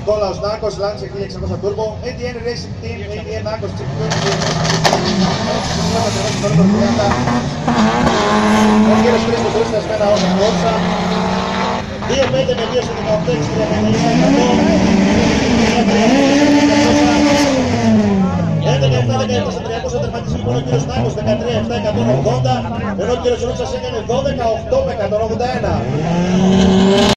Νικόλαος Νάκος, Lancia 1600 Turbo, ATN Racing Team, ATN Νάκος, Chip Tuning, ο κύριος Χρήστος Ρούστας με ένα όσα κόρσα, 2.5 με 2 στο 18, 11.7, 17 300 τερματισμό, ο κύριος Νάκος 13.7, 180, ενώ ο κύριος Ρούτσας έκανε 12.8 με 181.